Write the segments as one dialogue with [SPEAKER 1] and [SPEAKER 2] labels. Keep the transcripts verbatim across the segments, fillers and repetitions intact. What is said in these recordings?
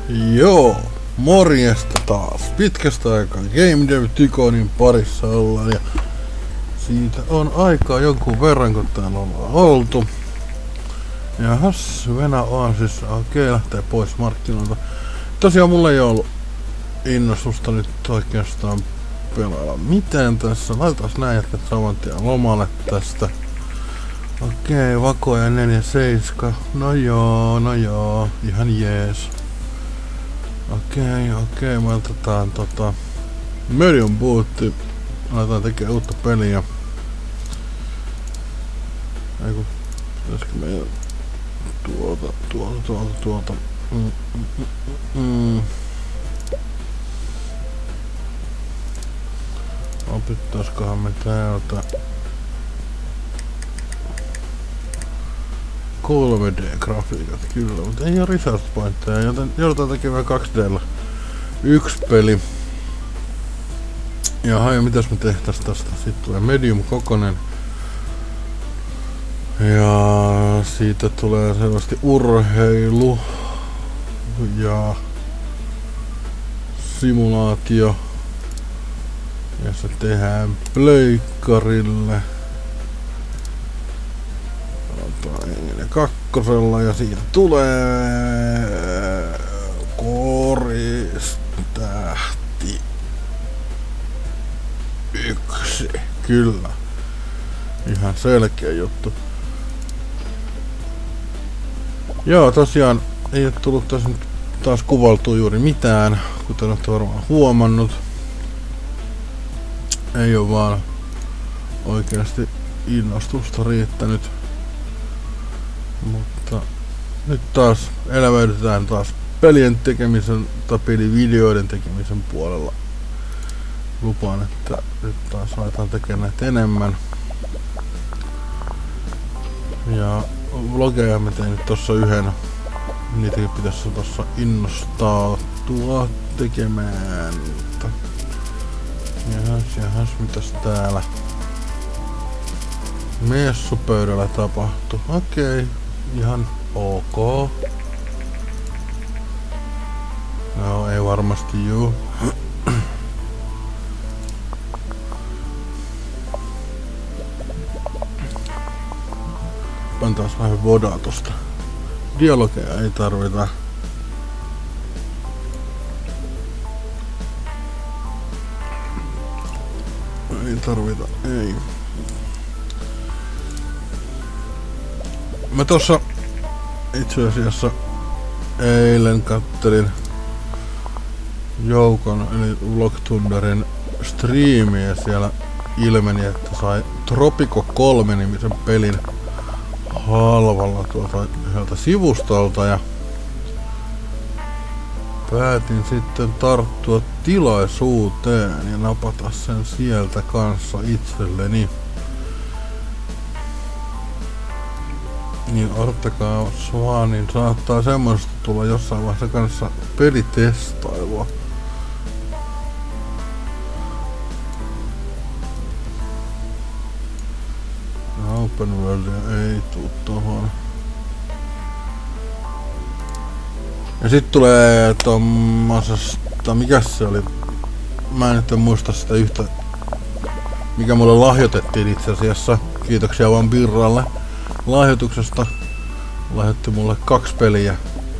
[SPEAKER 1] Joo, morjesta taas. Pitkästä aikaa Game Dev Tyconin parissa ollaan ja siitä on aikaa jonkun verran kun täällä ollaan oltu. Jahas, Venä Oasis, okei, lähtee pois markkinoilta. Tosiaan mulla ei ollut innostusta nyt oikeastaan pelailla mitään tässä. Laitaas nää jätkät saman tien lomalle tästä. Okei, vakoja neljä seitsemän. No joo, no joo, ihan jees. Okei, okei, me otetaan tota Medium Bootti. Aletaan tekee uutta peliä. Eiku, pitäisikö meidän tuolta, tuolta, tuolta, tuolta. Mm, mm, mm, mm. Opittaiskohan me täältä kolme D-grafiikat kyllä, mutta ei oo resource pointteja, joten joudutaan tekemään kaksi D:llä yksi peli. Jaha, ja mitäs me tehtäis tästä? Sitten tulee medium kokonen. Ja siitä tulee selvästi urheilu ja simulaatio. Ja se tehdään pleikkarille. Kakkosella ja siitä tulee koristähti yksi. Kyllä. Ihan selkeä juttu. Joo, tosiaan ei ole tullut tässä nyt taas kuvaltua juuri mitään, kuten olette varmaan huomannut. Ei oo vaan oikeasti innostusta riittänyt. Mutta nyt taas elävöidytään taas pelien tekemisen tai pelivideoiden tekemisen puolella. Lupaan, että nyt taas aletaan tekemään näitä enemmän. Ja vlogeja mä tein nyt tossa yhden. Niitäkin pitäisi tossa innostautua tekemään. Jahas, jahas, mitäs täällä messupöydällä tapahtuu? Okei, ihan ok. No, ei varmasti juu. Pantaas vähän vodaa tosta. Dialogeja ei tarvita. Ei tarvita, ei. Mä tossa itse asiassa eilen kattelin Joukon eli Vlogthunderin striimiä ja siellä ilmeni, että sai Tropico kolme nimisen pelin halvalla tuolta yhdeltä sivustolta ja päätin sitten tarttua tilaisuuteen ja napata sen sieltä kanssa itselleni. Niin odottakaa vaan, niin saattaa semmoista tulla jossain vaiheessa kanssa pelitestailua. Open Worldia ei tuu tohon. Ja sit tulee tommosesta, mikäs se oli? Mä en nyt muista sitä yhtä, mikä mulle lahjoitettiin itse asiassa. Kiitoksia vaan Birralle lahjoituksesta. Lahjoitti mulle kaksi peliä.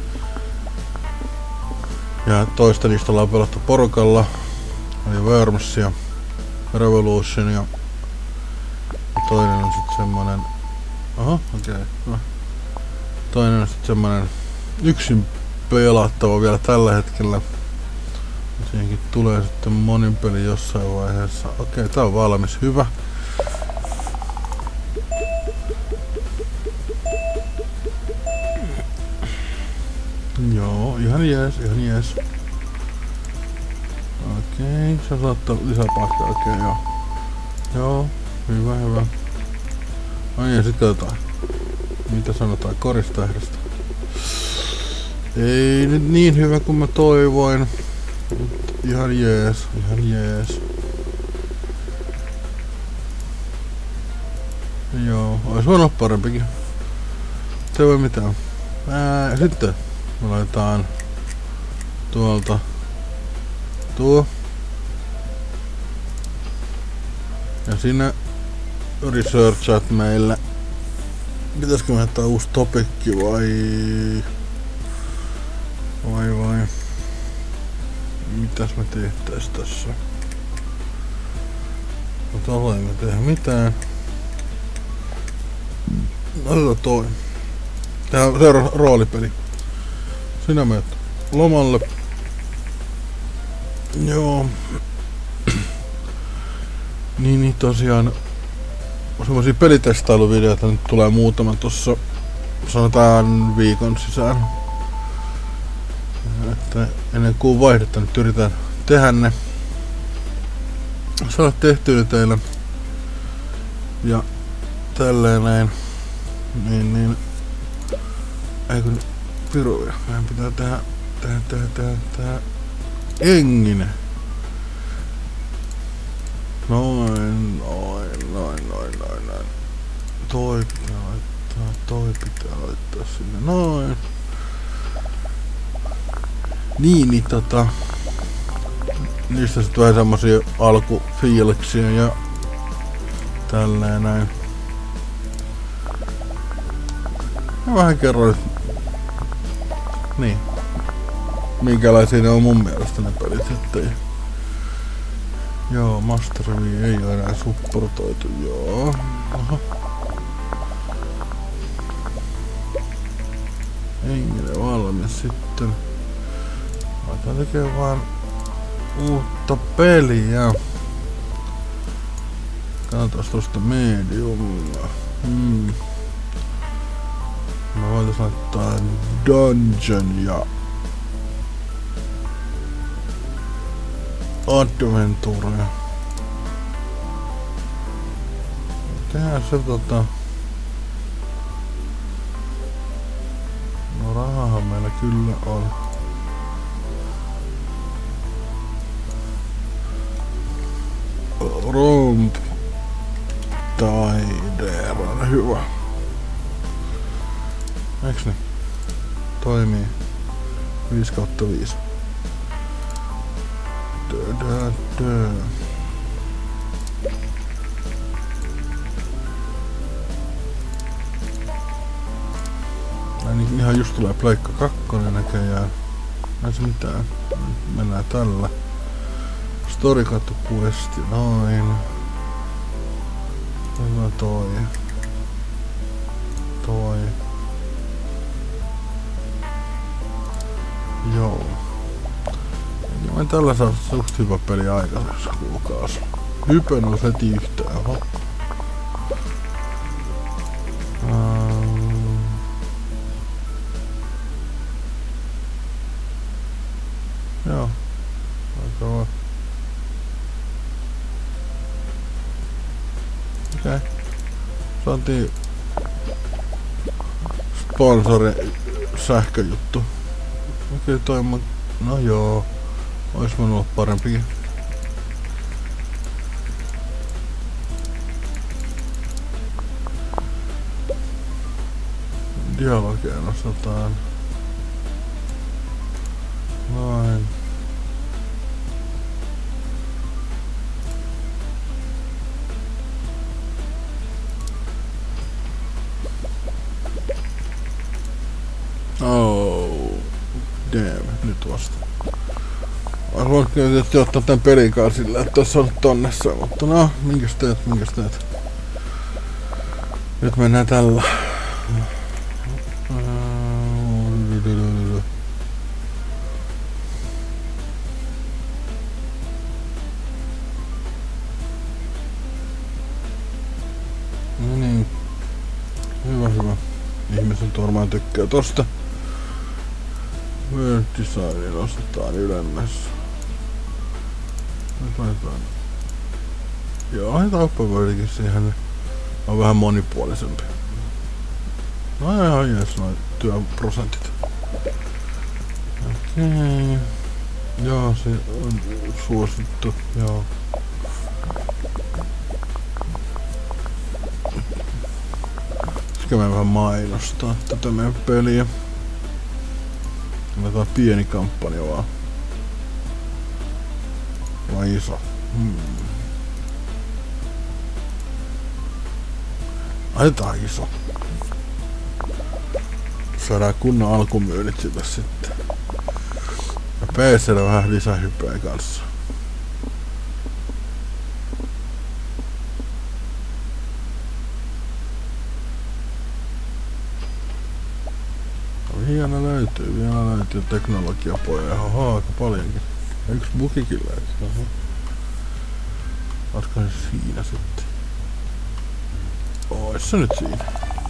[SPEAKER 1] Ja toista niistä ollaan pelattu porukalla. Oli Worms ja Revolution ja toinen on sit semmonen... Aha, okei. Okay. No. Toinen on sit semmonen yksin pelattava vielä tällä hetkellä. Siihenkin tulee sitten monin peli jossain vaiheessa. Okei, tää on valmis. Hyvä. Joo, ihan jees, ihan jees. Okei, se saattaa lisää paikkaa. Okei, joo. Joo, hyvä, hyvä. Ai ja sit katsotaan. Mitä sanotaan koristähdestä? Ei nyt niin hyvä kuin mä toivoin. Mut ihan jees, ihan jees. Joo, ois voinut olla parempikin. Se ei voi mitään. Ää, sitten me laitetaan tuolta tuo. Ja sinä researchaat meille. Pitäisikö me ottaa uusi topikki vai... Vai vai... Mitäs me tehtäis tässä? No tällä ei me tehdä mitään. Oteta toi. Tehdään seuraava roolipeli. Sinä menet lomalle. Joo. Niin, niin tosiaan semmosia pelitestailuvideoita nyt tulee muutama tossa, sanotaan viikon sisään. Että ennen kuin vaihdetta nyt yritän tehdä ne. Saada tehtyä teille. Ja tälleen näin. Niin, niin. Ei kun piruja. Meidän pitää tehdä, tehdä, tehdä, tehdä, tehdä enginen. Noin, noin, noin, noin, noin, noin. Toi pitää laittaa, toi pitää laittaa sinne, noin. Niin, niin tota... Niistä sit vähän semmosia alkufiiliksia ja... Tälleen näin. Mä vähän kerroin... Niin. Minkälaisia ne on mun mielestä ne pelit, ettei... Joo, Master V ei ole enää supportoitu, joo. Aha. Engine valmis sitten. Aletaan tekee vaan uutta peliä. Katsotaan tosta mediumia. Hmm. Mä voitais laittaa Dungeon ja Adventure. Tehdään se tota... No rahahan meillä kyllä on. Romp Tider on hyvä. Eiks ne? Toimii. viisi kautta viisi. Dö, dö, dö. Ai niin, ihan just tulee Pleikka kakkonen näköjään. Ei se mitään. Mennään tällä. Storykattu questi, noin. Hyvä toi. Toi. Joo. Mä tällä saa suht hyvä peli aikaiseksi kuukausi. Hypen on heti yhtään. Oho. Um. Joo. Aika vaan. Okei. Okay. Saatiin sponsori sähköjuttu. Okei, okay, toi mä... No joo. Ois voinut olla parempikin. Dialogia nostetaan. Noin. Oh, damn, nyt vasta. Haluan tietysti ottaa tän pelikaan sillä, että ois ollut tonnessa, mutta no, minkäs teet, minkäs teet. Nyt mennään tällä. No niin. Hyvä, hyvä. Ihmiset varmaan tykkää tosta. World Designin nostetaan ylemmäs. Laitetaan. Joo, laitetaan uppawordikin siihen. On vähän monipuolisempi. No ihan jees noin työprosentit. Okei. Okay. Joo, se on suosittu. Joo. Pitäisikö me vähän mainostaa tätä meidän peliä? Laitetaan pieni kampanja vaan. vai iso? Hmm. Laitetaan iso. Saadaan kunnon alkumyynnit sille sitten. Ja P C:llä vähän lisähypeä kanssa. Vielä löytyy, vielä löytyy teknologiapoja. Oho, aika paljonkin. Yksi bugikin löytyy. Oho. Olisiko se siinä sitten? Ois se nyt siinä.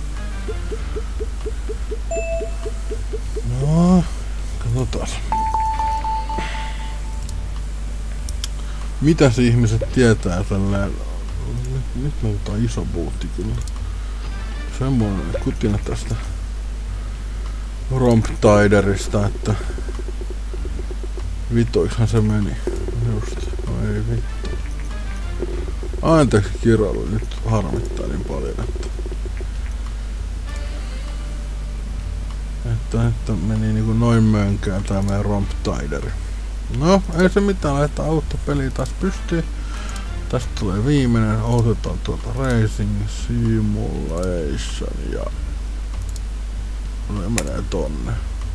[SPEAKER 1] No, katsotaan. Mitäs ihmiset tietää tälleen? Nyt, nyt löytää iso buutti kyllä. Semmoinen kutina tästä Romptiderista, että vitoikshan se meni. Just, no ei vittu. Anteeksi kirjailu, nyt harmittaa niin paljon, että että, että meni niinku noin mönkään tää meidän Romptideri. No, ei se mitään, laittaa autopeliä taas pystyyn. Tästä tulee viimeinen, otetaan tuolta Racing Simulation ja ne menee tonne.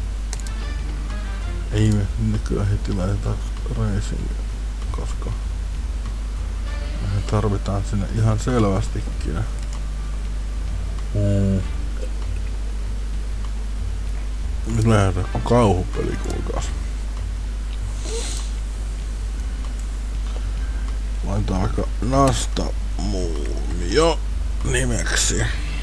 [SPEAKER 1] Ei me nykyään heti laitetaan Racing, koska me tarvitaan sinne ihan selvästikin. Mm. Nyt lähdetään kauhupeli, kuulkaas. Laitetaan vaikka Nasta Muumio nimeksi.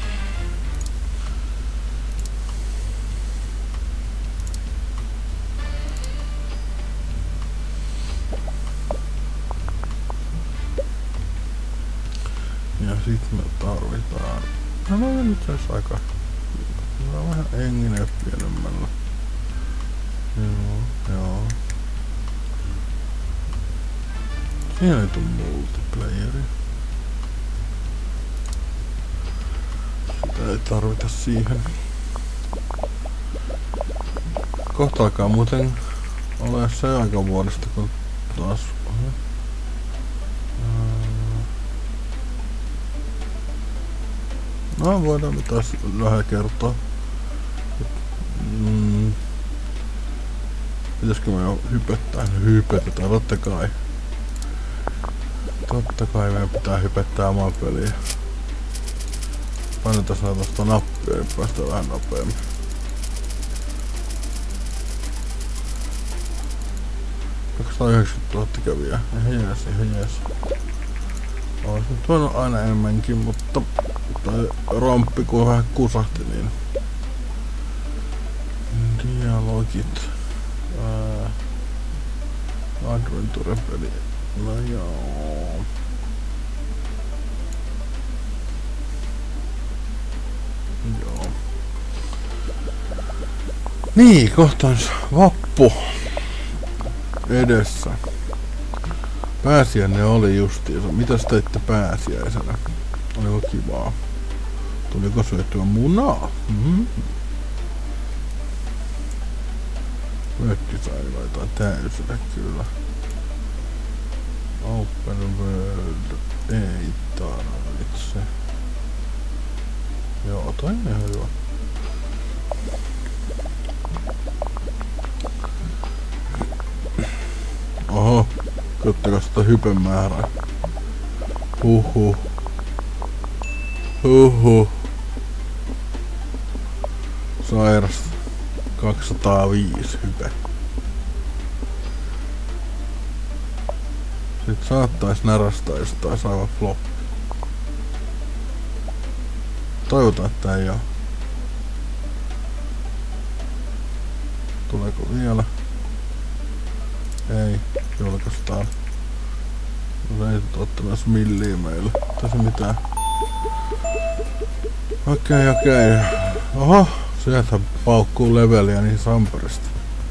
[SPEAKER 1] Ja sit me tarvitaan... No no nyt se olisi aika... No vähän enginen pienemmällä. Joo, joo. Siinä ei tuu multiplayeri. Sitä ei tarvita siihen. Kohta alkaa muuten ole se aika vuodesta, kun taas... No voidaan me taas vähän kertoa. Mm. Pitäisikö me jo hypettää? Hypetetään, totta kai. Totta kai meidän pitää hypettää omaa peliä. Painetaan saa tosta nappia ja päästään vähän nopeammin. kaksisataayhdeksänkymmentätuhatta kävijää. Ihan jees, ihan jees. Olis nyt voinut aina enemmänkin, mutta tai romppi kun vähän kusahti niin. Dialogit. Ää, Adventure-peli. No joo. Joo. Niin, kohta on vappu edessä. Pääsiäinen oli justiinsa. Mitäs teitte pääsiäisenä? Oliko kivaa? Tuliko syötyä munaa? Mm-hmm. Mökki sai laittaa täysille kyllä. Open World ei tarvitse. Joo, toi on ihan hyvä. Oho, katsokaa sitä hypen määrää. Huhhuh. Huhhuh. Sairas. kaksisataaviisi hype. Sitten saattais närastaa, jos taas aivan flop. Toivotaan, että ei oo. Tuleeko vielä? Ei, julkaistaan. No ei ottanut milliä meillä. Tässä mitään. Okei, okei. Oho, sieltä paukkuu leveliä niin samparista.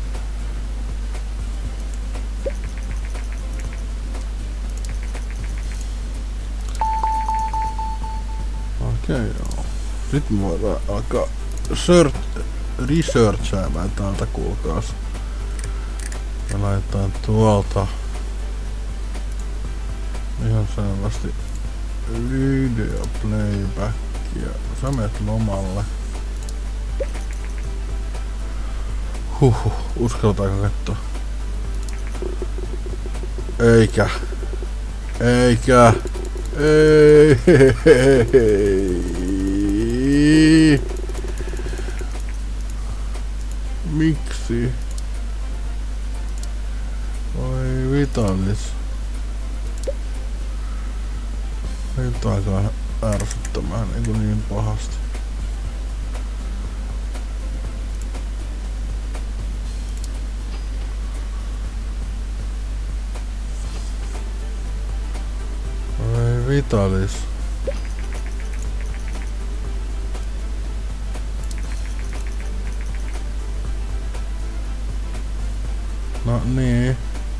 [SPEAKER 1] Okei, joo. Sitten me voidaan alkaa researchaamaan täältä, kuulkaas. Ja laitetaan tuolta Ihan selvästi video playbackia. Sä menet lomalle. Huhhuh, uskaltaako katsoa? Eikä. Eikä. Ei. Miksi? Oi Vitalis. Nyt alkaa ärsyttämään niinku niin pahasti. Oi Vitalis. No niin.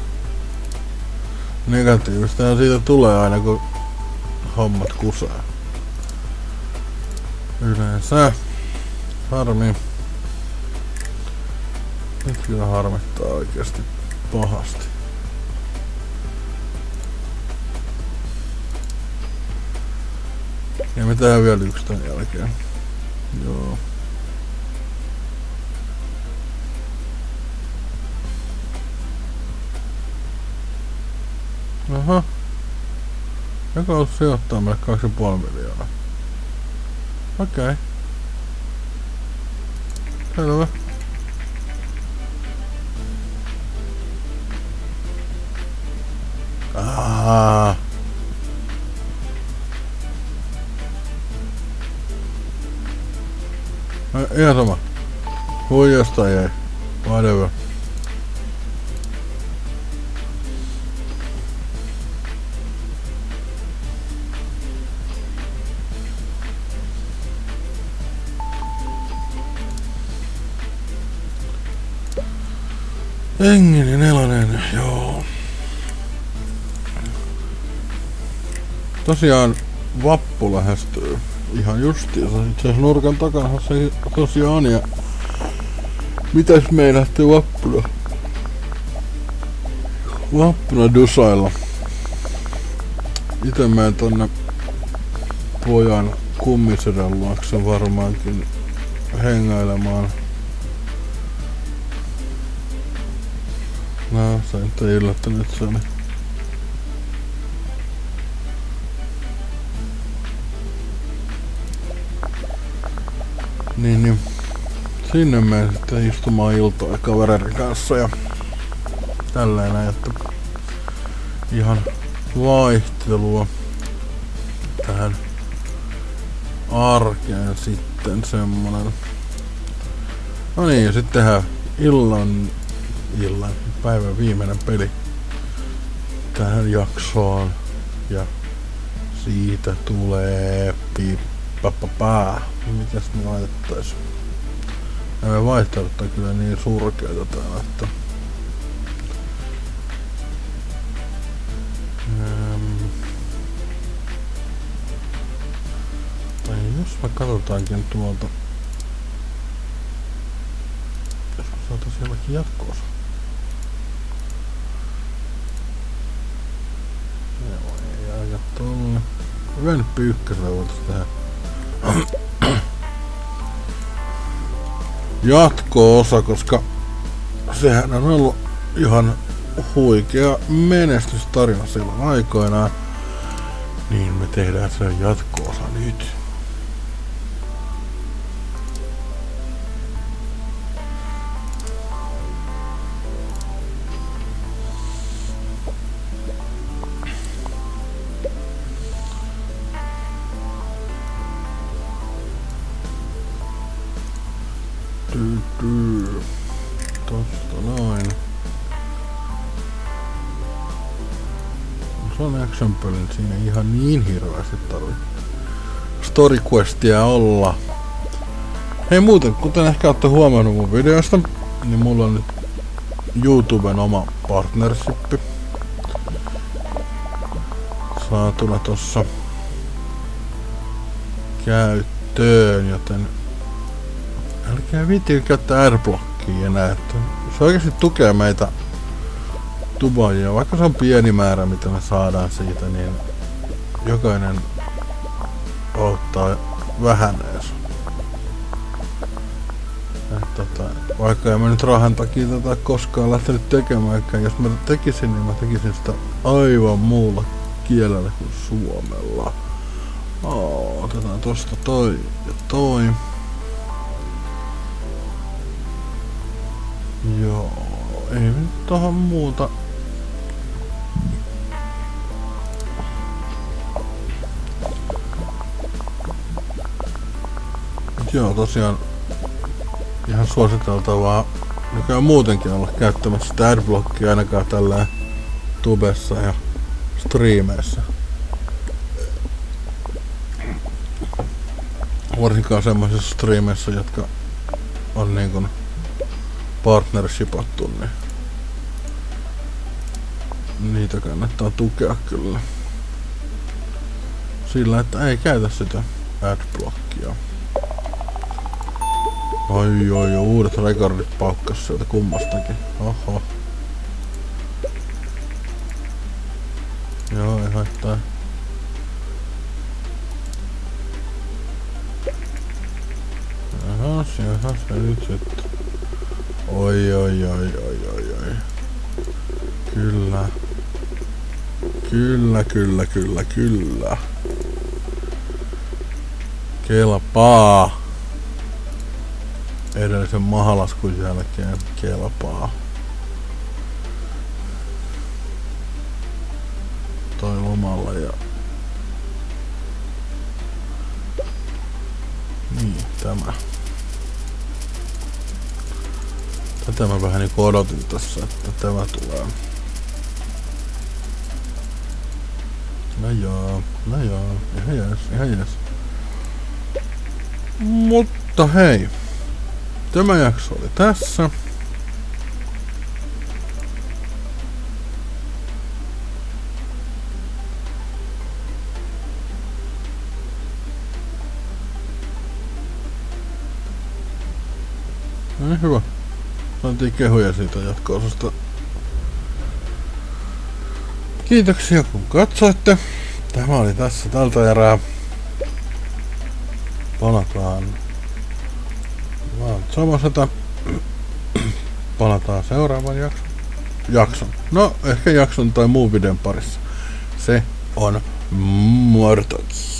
[SPEAKER 1] Negatiivista siitä tulee aina kun hommat kusee. Yleensä. Harmi. Nyt kyllä harmittaa oikeesti pahasti. Ja me tehdään vielä yksi tän jälkeen. Joo. Aha. Joka on sijoittaa meille kaksi pilkku viisi miljoonaa. Okei. Okay. Selvä. Aaaa. Ihan sama. Voi jostain jäi. Whatever. Henginen nelonen, joo. Tosiaan vappu lähestyy ihan justiinsa. Itse asiassa nurkan takana se tosiaan on. Ja mitäs me lähtee vappuna? Vappuna dusailla. Ite menen tonne pojan kummisedän luokse varmaankin hengailemaan. No, se nyt ei yllättänyt itseäni. Niin, niin. Sinne menen sitten istumaan iltaa kavereiden kanssa ja tälleen näin, että ihan vaihtelua tähän arkeen sitten semmonen. No niin, ja sitten tehdään illan, illan päivän viimeinen peli tähän jaksoon ja siitä tulee pippapapaa. Mitäs me laitettais? Nämä vaihtelut on kyllä niin surkeita täällä, että ähm. tai jos me katsotaankin tuolta, jos me saataisiin jollakin jatko-osa. Joo, ei aika tolle. Venppi ykkösellä voitais tehdä jatko-osa, koska sehän on ollut ihan huikea menestystarina silloin aikoinaan. Niin me tehdään sen jatko-osa nyt. Tosta noin. Se on action pelin, siinä ei ihan niin hirveästi tarvii story questia olla. Hei muuten, kuten ehkä olette huomannut mun videosta, niin mulla on nyt YouTuben oma partnershippi saatuna tossa käyttöön, joten älkää viittikö käyttää adblockia enää, että se oikeasti tukee meitä tubaajia. Vaikka se on pieni määrä, mitä me saadaan siitä, niin jokainen auttaa vähän ees. Tota, vaikka en mä nyt rahan takia tätä koskaan lähtenyt tekemään, jos mä tekisin, niin mä tekisin sitä aivan muulla kielellä kuin suomella. Oh, otetaan tosta toi ja toi. Joo, ei nyt tohon muuta. Joo, tosiaan ihan suositeltavaa nykyään muutenkin olla käyttämässä sitä adblockia ainakaan tällä tubessa ja striimeissä. Varsinkaan semmoisissa striimeissä, jotka on niin kuin partnershipattu, niin niitä kannattaa tukea kyllä. Sillä, että ei käytä sitä adblockia. Oi oi oi, uudet rekordit paukkas sieltä kummastakin. Oho. Joo, ei haittaa. Jaha, jaha, se nyt sitten. Oi oi oi oi oi oi. Kyllä. Kyllä, kyllä, kyllä, kyllä. Kelpaa. Edellisen mahalaskun jälkeen kelpaa. Toi lomalla ja... Niin, tämä. Tätä mä vähän niinku odotin tässä, että tämä tulee. No joo, no joo, ihan jees, ihan jees. Mutta hei. Tämä jakso oli tässä. No hyvä. Saatiin kehuja siitä jatko-osasta. Kiitoksia kun katsoitte. Tämä oli tässä tältä erää. Palataan. Vaan samasta. Palataan seuraavan jakson. Jakson. No, ehkä jakson tai muun videon parissa. Se on mortots.